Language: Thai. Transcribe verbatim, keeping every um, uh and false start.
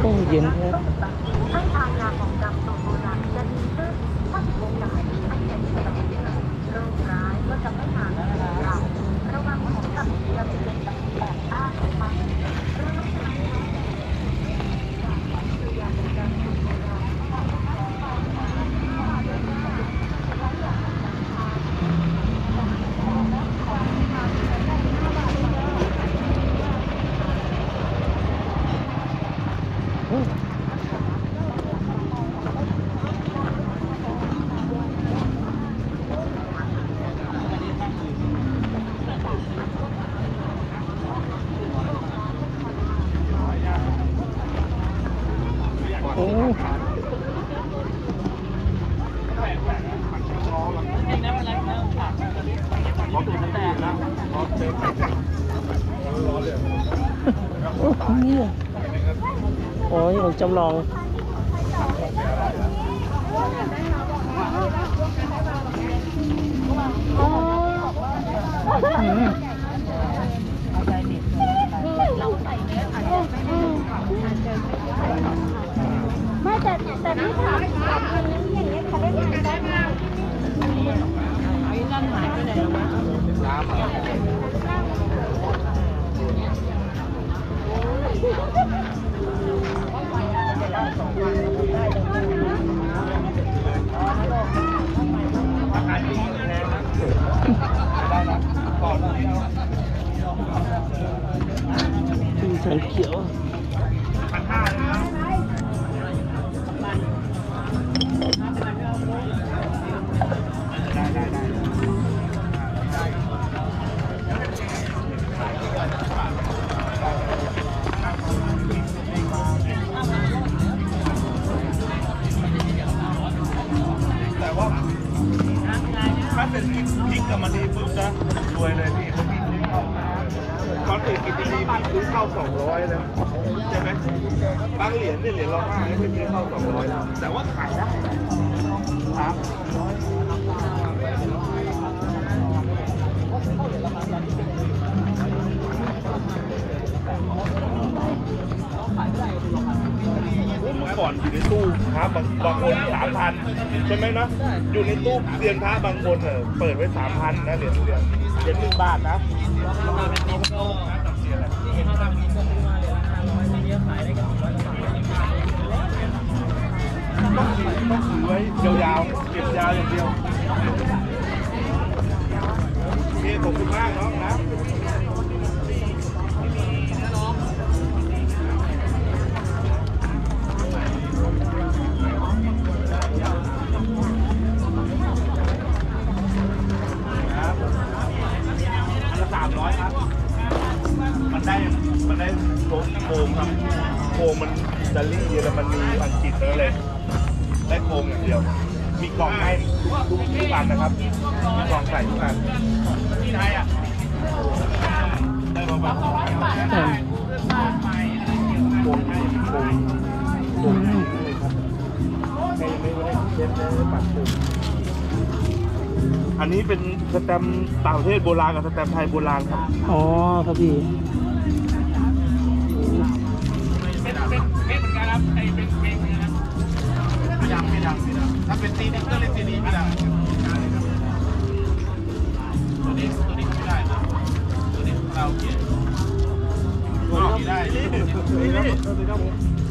อ้เย็นแท้ให้ทานยาของดำตัวโบราณจะดีขึ้นถ้าถึงวงการให้เห็นแบบนี้โรคร้ายก็จะไม่มาถึงเราระวังของกับจะเป็นแบบอ้างไปเรื่องนั้นคือยาของดำตัวโบราณโอ้โอ้นี่โอ้ยผมจำลองไม่แต่แต่นี่ถามถามอันนี้อย่างเงี้ยเขาได้งานได้ไหมไอ้นั่นหายไปไหนแล้ววะสีสันเขียวแต่ว่าถ้าเป็นพริกกับมันดีปุ๊บนะรวยเลยพี่เขาพี่ซื้อเข้าตอนตื่นกินดีๆซื้อเข้าสองร้อยเลยใช่ไหมบางเหรียญเนี่ยเหรียญละห้าไม่ซื้อเข้าสองร้อยแต่ว่าขายได้ครับเมื่อก่อนอยู่ในตู้พระบางบางคนสามพันใช่ไหมนะอยู่ในตู้เรียนพระบางคนเออเปิดไว้สามพันนะเหรียญเหรียญเหรียญหนึ่งบาทนะต้องต้องถือไว้ยาวๆเก็บยาวอย่างเดียวโอเคขอบคุณมากน้องนะมันได้มันได้โคมครับโคมมันอิตาลีเยอรมนีอังกฤษอะไรได้โคมอย่างเดียวมีกล่องให้ทุกทุกอันนะครับมีกล่องใส่ทุกอันที่ไทยอ่ะได้ประมาณโคมโคมโคมเลยครับให้ไม่ได้เช็ดได้ปัดโคมอันนี้เป็นสแตมป์ต่างประเทศโบราณกับสแตมป์ไทยโบราณครับอ๋อครับพี่เป็นเป็นเพลงเหมือนกันครับไอเป็นเพลงเหมือนกันไม่ดังไม่ดังไม่ดังถ้าเป็นซีดีก็เล่นซีดีไม่ดังตัวนี้ตัวนี้ไม่ได้นะตัวนี้เราเขียนตัวนี้ได้นี่นี่นี่